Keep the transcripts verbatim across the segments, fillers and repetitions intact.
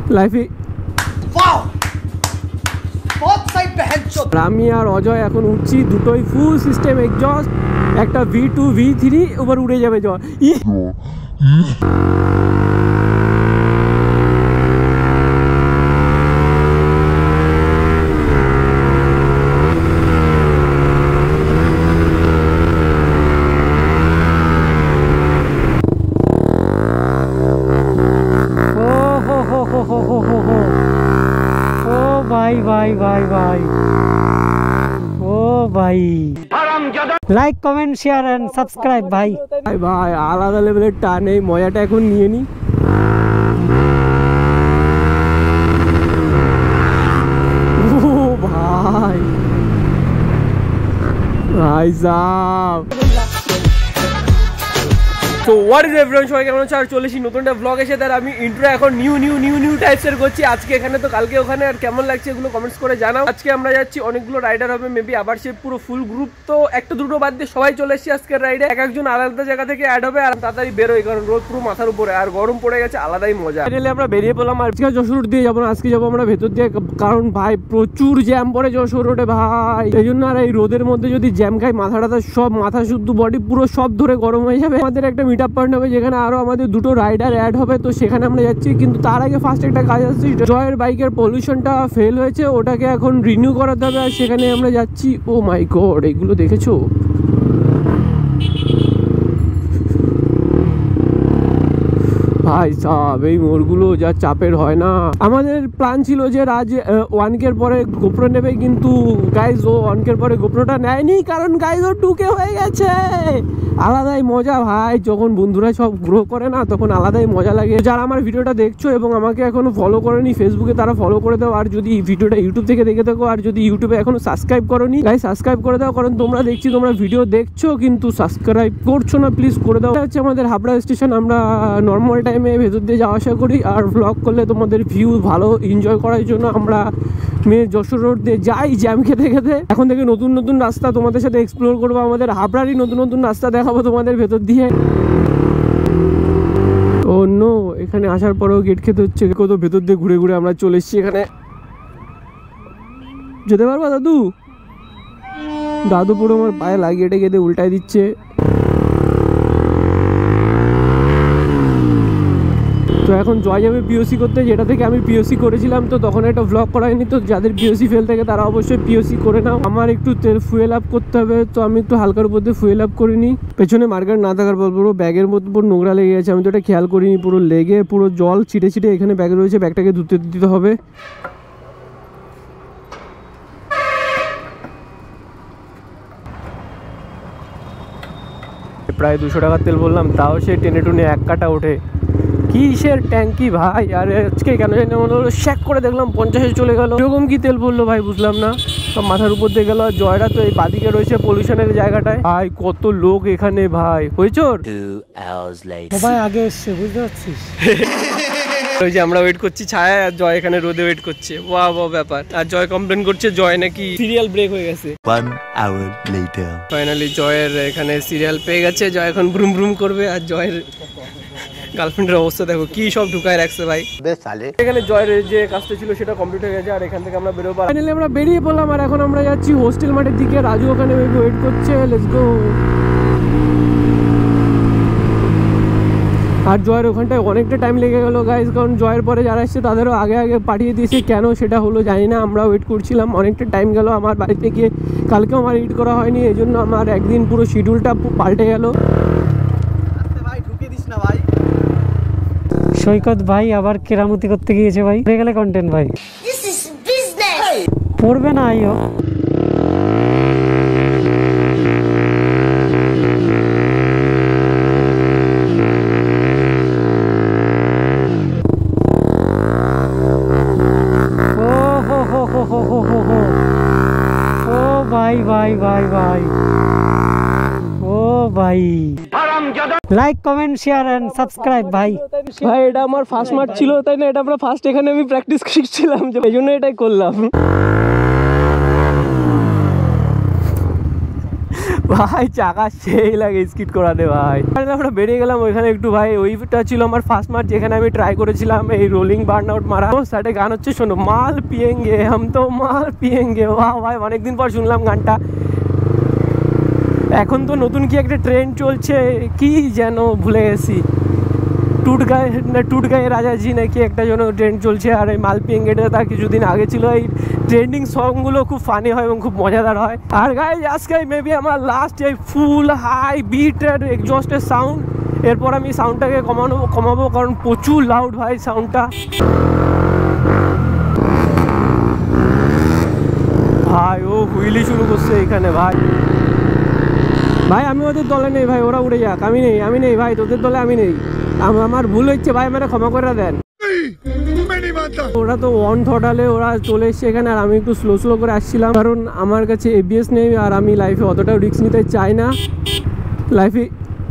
লাইফে আমি আর অজয় এখন উঠছি, দুটোই ফুল সিস্টেম এক্সজস্ট, একটা ভি টু ভি থ্রি, এবার উড়ে যাবে জয়। भाई भाई भाई भाई ओ भाई like comment share and subscribe भाई भाई भाई आलादा लेवलेर टान এই মজাটা এখন নিয়ে নি। ও ভাই ভাই সাহেব তো হোয়াট ইজ এভরিওয়ান, সবাই কেমন আছো? আর চলেছি নতুন একটা ব্লগ এসে, তার আমি ইন্ট্রো এখন নিউ নিউ নিউ নিউ টাইপসের করছি। আজকে এখানে তো কালকে ওখানে, আর কেমন লাগছে এগুলো কমেন্টস করে জানাও। আজকে আমরা যাচ্ছি, অনেকগুলো রাইডার হবে মেবি, আবার সে পুরো ফুল গ্রুপ, তো একটা দুটো বাদ দিয়ে সবাই চলে এসেছি আজকের রাইডে। এক একজন আলাদা জায়গা থেকে অ্যাড হবে, আর তাড়াতাড়ি বেরোয় কারণ রোদ পুরো মাথার উপরে, আর গরম পড়ে গেছে, আলাদাই মজা। ফাইনালি আমরা বেরিয়ে পড়লাম। আর আজকে যশোর দিয়ে যাবো না, আজকে যাবো আমরা ভেতর দিয়ে, কারণ ভাই প্রচুর জ্যাম পড়ে যশোর রোডে ভাই। এই জন্য আর এই রোদের মধ্যে যদি জ্যাম খাই, মাথা টাথা সব, মাথা শুদ্ধ বডি পুরো সব ধরে গরম হয়ে যাবে। আমাদের একটা মিট আপ পয়েন্ট হবে যেখানে আরো আমাদের দুটো রাইডার অ্যাড হবে, তো সেখানে আমরা যাচ্ছি। কিন্তু তার আগে ফার্স্ট একটা কাজ আছে, জয়ের বাইকের পলিউশনটা ফেল হয়েছে, ওটাকে এখন রিনিউ করাতে হবে, আর সেখানে আমরা যাচ্ছি। ও মাই গড, এগুলো দেখেছো? ভাই সাহেব এই মোড়গুলো যা চাপের হয় না। আমাদের প্ল্যান ছিল যে রাজ ওয়ানকের পরে গোপ্রো নেবে, কিন্তু গাইজ ও ওয়ানকের পরে গোপ্রোটা নেয়নি, কারণ গাইজ ও টুকে হয়ে গেছে। আলাদাই মজা ভাই, যখন বন্ধুরা সব গ্রো করে না তখন আলাদাই মজা লাগে। যারা আমার ভিডিওটা দেখছো এবং আমাকে এখনো ফলো করেনি ফেসবুকে, তারা ফলো করে দাও। আর যদি ভিডিওটা ইউটিউব থেকে দেখে থাকো, আর যদি ইউটিউবে এখনো সাবস্ক্রাইব করোনি, গাইজ সাবস্ক্রাইব করে দাও, কারণ তোমরা দেখছি তোমরা ভিডিও দেখছো কিন্তু সাবস্ক্রাইব করছো না, প্লিজ করে দাও। এটা হচ্ছে আমাদের হাবড়া স্টেশন, আমরা নর্মাল টাইমে ভেতর দিয়ে যাওয়া আসা করি, আর ব্লগ করলে তোমাদের ভিউ ভালো এনজয় করার জন্য আমরা মেয়ে যশোর রোড দিয়ে যাই জ্যাম খেতে খেতে। এখন থেকে নতুন নতুন রাস্তা তোমাদের সাথে এক্সপ্লোর করবো, আমাদের হাবড়ারই নতুন নতুন রাস্তা দেখাবো তোমাদের ভেতর দিয়ে। ও নো, এখানে আসার পরেও গেট খেতে হচ্ছে, কত ভেতর দিয়ে ঘুরে ঘুরে আমরা চলে এসেছি। এখানে যেতে পারবা দাদু? দাদু পুরো আমার পায়ে লাগিয়ে টেকে দিয়ে উল্টাই দিচ্ছে। তো এখন জয় যাবে পিওসি করতে, যেটা থেকে আমি পিওসি করেছিলাম, তো তখন একটা ব্লগ করা হয়নি। তো যাদের পিওসি ফেল থাকে তারা অবশ্যই পিওসি করে নাও। আমার একটু তেল ফুয়েল আপ করতে হবে, তো আমি একটু হালকার উপর দিয়ে ফুয়েল আপ করিনি। পেছনে মার্কেট না থাকার পর পুরো ব্যাগের মধ্যে পুরো নোংরা লেগে গেছে, আমি তো এটা খেয়াল করিনি। পুরো লেগে পুরো জল ছিটে ছিটে এখানে ব্যাগে রয়েছে, ব্যাগটাকে ধুতে দিতে হবে। প্রায় দুশো টাকার তেল বললাম, তাও সে টেনে টুনে এক কাটা ওঠে। কিসের ট্যাঙ্কি ভাই, আর আজকে কেন জানি মনে হলো শ্যাক করে দেখলাম পঞ্চাশে চলে গেল। এরকম কি তেল পড়লো ভাই বুঝলাম না, সব মাথার উপর দিয়ে গেল। জয়রা তো এই বাদিকে রয়েছে পলিউশনের জায়গাটায়। ভাই কত লোক এখানে ভাই, হয়েছ সবাই আগে এসছে, বুঝতে পারছিস? ওই যে আমরা ওয়েট করছি ছায়া, আর জয় এখানে রোদে ওয়েট করছে। ওয়া ওয়া ব্যাপার। আর জয় কমপ্লেন করছে জয় নাকি সিরিয়াল ব্রেক হয়ে গেছে। ফাইনালি জয়ের এখানে সিরিয়াল পেয়ে গেছে, জয় এখন ব্রুম ব্রুম করবে। আর জয়ের গার্লফ্রেন্ডের অবস্থা দেখো, কি সব ঢুকায় রাখছে ভাই। এখানে জয়ের যে কাজটা ছিল সেটা কমপ্লিট হয়ে গেছে, আর এখান থেকে আমরা বেরোবো। ফাইনালি আমরা বেরিয়ে পড়লাম, আর এখন আমরা যাচ্ছি হোস্টেল মাঠের দিকে। রাজু ওখানে ওয়েট করছে, লেটস গো। আর জয়ের ওখানটায় অনেকটা টাইম লেগে গেল গাইজ, কারণ জয়ের পরে যারা এসছে তাদেরও আগে আগে পাঠিয়ে দিয়েছে। কেন সেটা হলো জানি না, আমরা ওয়েট করছিলাম, অনেকটা টাইম গেল। আমার বাড়িতে গিয়ে কালকেও আমার এডিট করা হয়নি, এই জন্য আমার একদিন পুরো শিডিউলটা পাল্টে গেল। সৈকত ভাই আবার কেরামতি করতে গিয়েছে ভাই, হয়ে গেলে কন্টেন্ট ভাই, পড়বে না আইও। ভাই ভাই ভাই ভাই ও ভাই, like comment share and subscribe ভাই। ভাই এটা আমার ফার্স্ট মার্চ ছিল, তাই না? এটা আমরা ফার্স্ট এখানে আমি প্র্যাকটিস শিখছিলাম, এই জন্য এটাই করলাম। ভাই চাকা সেই লাগে স্কিড করাতে ভাই। আমরা বেরিয়ে গেলাম ওইখানে একটু ভাই, ওইটা ছিল আমার ফার্স্ট মার্চ যেখানে আমি ট্রাই করেছিলাম এই রোলিং বার্ন আউট মারা। ও সাথে গান হচ্ছে শোনো, মাল পিয়েঙ্গে হাম তো মাল পিয়েঙ্গে। বাহ ভাই অনেকদিন পর শুনলাম গানটা। এখন তো নতুন কি একটা ট্রেন্ড চলছে, কি যেন ভুলে গেছি, টুটগায়ে না টুটগায়ে রাজাজি নাকি একটা যেন ট্রেন্ড চলছে। আর এই মাল পিয়েঙ্গেটা তার কিছুদিন আগে ছিল। এই ট্রেন্ডিং সংগুলো খুব ফানি হয় এবং খুব মজাদার হয়। আর গাইজ আজকে মেবি আমার লাস্ট এই ফুল হাই বিটের এক্সজস্টের সাউন্ড। এরপর আমি সাউন্ডটাকে কমানো কমাবো কারণ প্রচুর লাউড ভাই সাউন্ডটা। ভাই ও হুইলি শুরু করছে এখানে ভাই। ভাই আমি ওদের দলে নেই ভাই, ওরা উড়ে যাক, আমি নেই আমি নেই ভাই, তোদের দলে আমি নেই। আমার ভুল হচ্ছে ভাই, আমার ক্ষমা করে দেন। ওরা তো ওয়ান থটালে ওরা চলে এসছে এখানে, আর আমি একটু স্লো স্লো করে আসছিলাম কারণ আমার কাছে এবিএস নেই আর আমি লাইফে অতটাও রিস্ক নিতে চাই না লাইফে।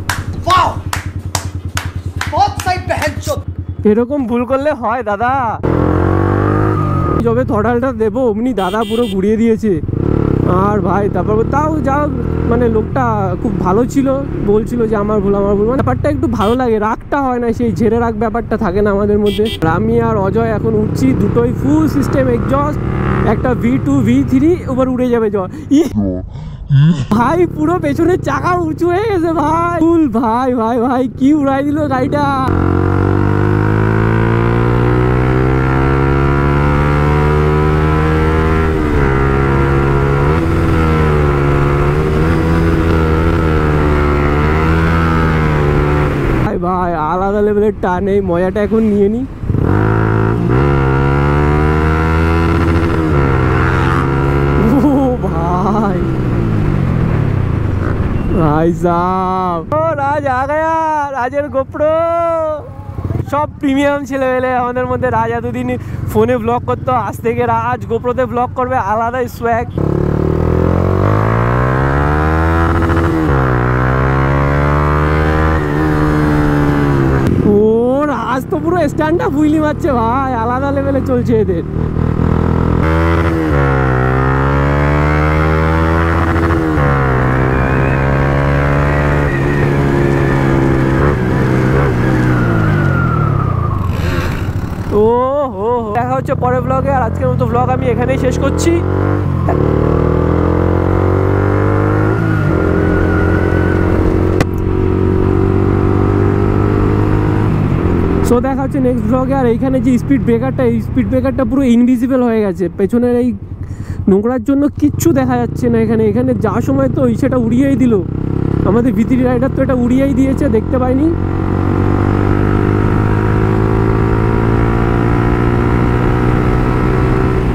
এরকম ভুল করলে হয় দাদা? যবে থটালটা দেবো অমনি দাদা পুরো ঘুরিয়ে দিয়েছে। আর ভাই তারপর তাও যা মানে লোকটা খুব ভালো ছিল, বলছিল যে আমার ভুল আমার ভুল, মানে ব্যাপারটা একটু ভালো লাগে, রাগটা হয় না, সেই ঝেড়ে রাগ ব্যাপারটা থাকে না আমাদের মধ্যে। আমি আর অজয় এখন উঠছি দুটোই ফুল সিস্টেম এক্সজস্ট, একটা ভি টু ভি থ্রি এবার উড়ে যাবে জয়। ভাই পুরো পেছনের চাকা উঁচু হয়ে গেছে ভাই, ফুল ভাই ভাই ভাই কি উড়াই দিল গাড়িটা। ভাই আলাদা লেভেলের টান, এই মজাটা এখন নিয়ে নি। ও ভাই ভাই সাব ও রাজ আ গয়া, রাজের গোপ্রো সব প্রিমিয়াম ছেলেবেলে আমাদের মধ্যে। রাজ এতদিন ফোনে ব্লগ করতো, আজ থেকে রাজ গোপ্রোতে ব্লগ করবে, আলাদাই সোয়াগ। আজ তো পুরো স্ট্যান্ড আপ হুইলি মারছে ভাই, আলাদা লেভেলে চলছে এদের। ও হো দেখা হচ্ছে পরের ব্লগে। আর আজকের মতো ব্লগ আমি এখানেই শেষ করছি। সো দেখা হচ্ছে নেক্সট ব্লগে। আর এইখানে যে স্পিড ব্রেকারটা, এই স্পিড ব্রেকারটা পুরো ইনভিজিবল হয়ে গেছে, পেছনের এই নোংরার জন্য কিচ্ছু দেখা যাচ্ছে না এখানে। এখানে যাওয়ার সময় তো সেটা উড়িয়েই দিল, আমাদের ভিতরি রাইডার তো এটা উড়িয়েই দিয়েছে, দেখতে পাইনি।